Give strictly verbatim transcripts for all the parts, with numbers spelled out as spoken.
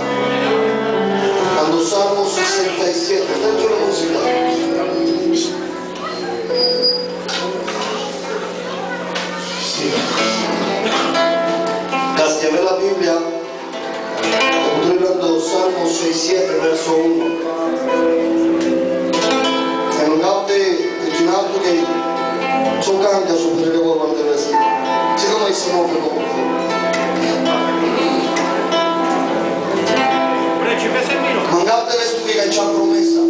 Cuando Salmo sesenta y siete, dentro de la música. Sí. Casqueve la Biblia, estoy hablando Salmo sesenta y siete, verso uno. En un auto, en un auto che so cambia su per le cose deve essere. Secondo me si muove come Mangate esto que hecha promesa.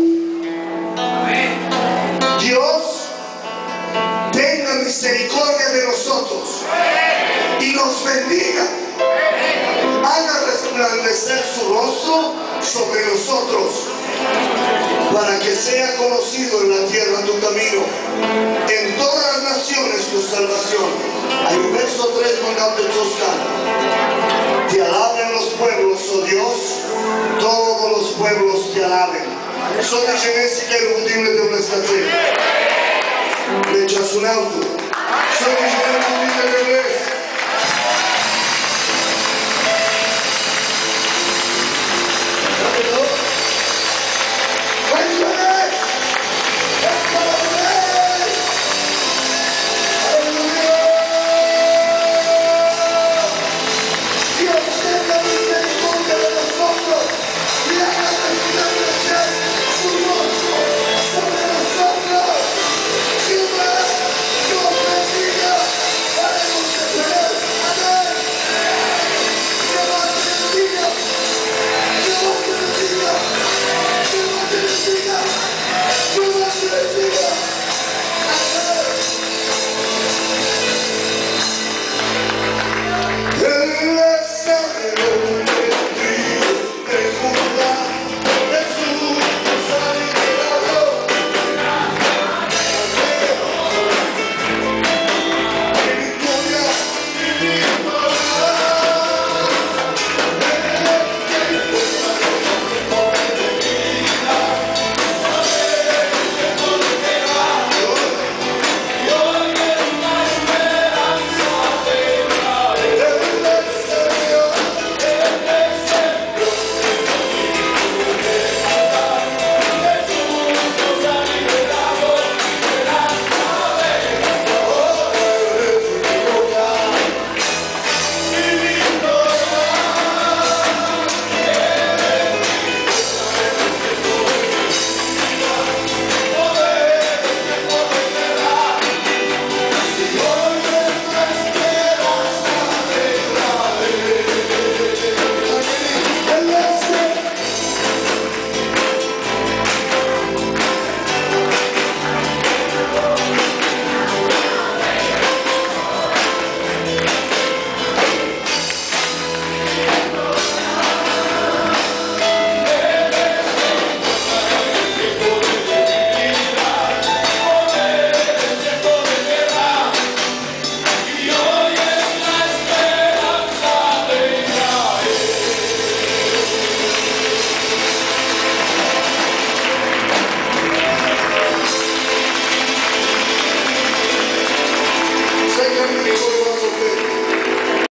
Dios tenga misericordia de nosotros y nos bendiga. Haga resplandecer su rostro sobre nosotros para que sea conocido en la tierra tu camino, en todas las naciones tu salvación. Hay un verso tres, Mangate Toscana. Te alaben los pueblos, oh Dios, todos los pueblos te alaben. Sono i cinesi che erano udibili di una stazione. Legge su un auto. Sono i cinesi che erano udibili di una